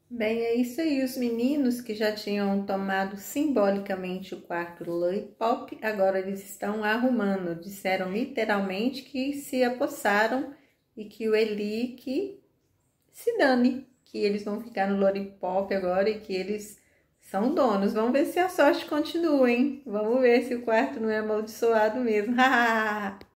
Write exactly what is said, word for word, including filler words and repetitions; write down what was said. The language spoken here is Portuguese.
Bem, é isso aí. Os meninos que já tinham tomado simbolicamente o quarto Lollipop, agora eles estão arrumando. Disseram literalmente que se apossaram e que o Eli que se dane, que eles vão ficar no Lollipop agora e que eles são donos. Vamos ver se a sorte continua, hein? Vamos ver se o quarto não é amaldiçoado mesmo.